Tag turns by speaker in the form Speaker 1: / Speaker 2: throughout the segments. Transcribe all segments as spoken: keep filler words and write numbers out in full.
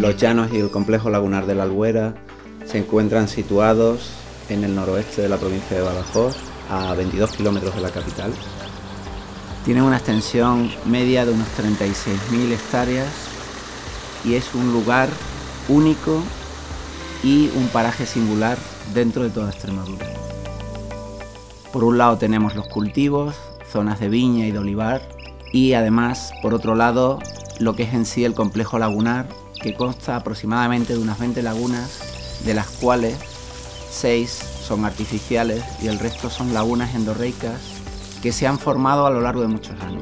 Speaker 1: Los Llanos y el complejo lagunar de la Albuera se encuentran situados en el noroeste de la provincia de Badajoz, a veintidós kilómetros de la capital. Tiene una extensión media de unos treinta y seis mil hectáreas y es un lugar único y un paraje singular dentro de toda Extremadura. Por un lado tenemos los cultivos, zonas de viña y de olivar, y además, por otro lado, lo que es en sí el complejo lagunar, que consta aproximadamente de unas veinte lagunas, de las cuales seis son artificiales y el resto son lagunas endorreicas que se han formado a lo largo de muchos años.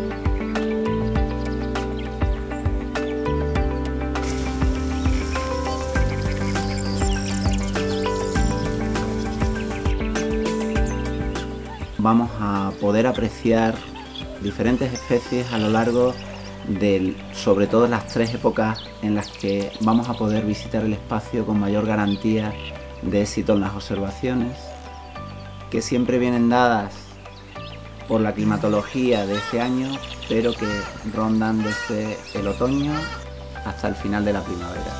Speaker 1: Vamos a poder apreciar diferentes especies a lo largo de, sobre todo, las tres épocas en las que vamos a poder visitar el espacio con mayor garantía de éxito en las observaciones, que siempre vienen dadas por la climatología de este año, pero que rondan desde el otoño hasta el final de la primavera.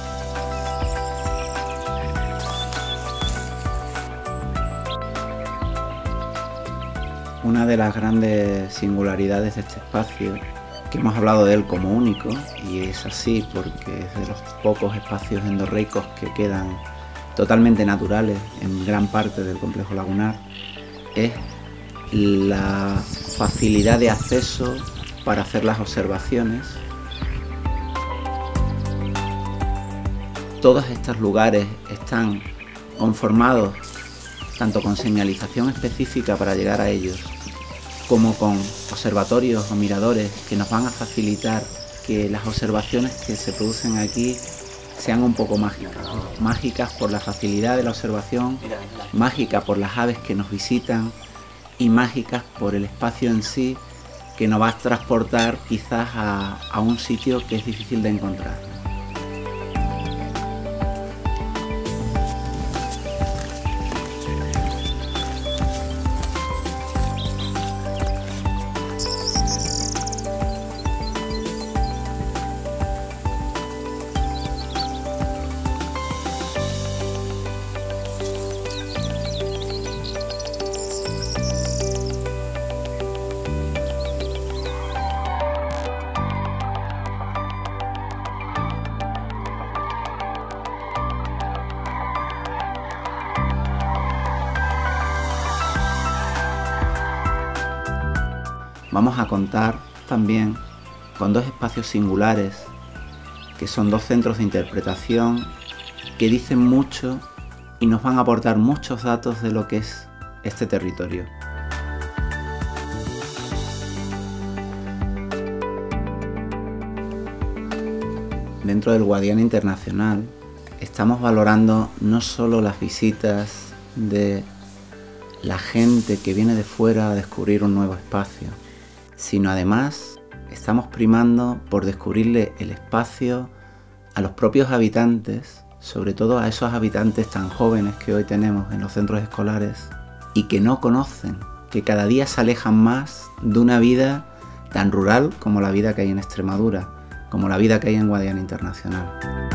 Speaker 1: Una de las grandes singularidades de este espacio, que hemos hablado de él como único, y es así porque es de los pocos espacios endorreicos que quedan totalmente naturales en gran parte del complejo lagunar, es la facilidad de acceso para hacer las observaciones. Todos estos lugares están conformados tanto con señalización específica para llegar a ellos, como con observatorios o miradores que nos van a facilitar que las observaciones que se producen aquí sean un poco mágicas, ¿no? Mágicas por la facilidad de la observación, mágicas por las aves que nos visitan y mágicas por el espacio en sí, que nos va a transportar quizás a, a un sitio que es difícil de encontrar. Vamos a contar también con dos espacios singulares, que son dos centros de interpretación que dicen mucho y nos van a aportar muchos datos de lo que es este territorio. Dentro del Guadiana Internacional estamos valorando no solo las visitas de la gente que viene de fuera a descubrir un nuevo espacio, sino además estamos primando por descubrirle el espacio a los propios habitantes, sobre todo a esos habitantes tan jóvenes que hoy tenemos en los centros escolares y que no conocen, que cada día se alejan más de una vida tan rural como la vida que hay en Extremadura, como la vida que hay en Guadiana Internacional.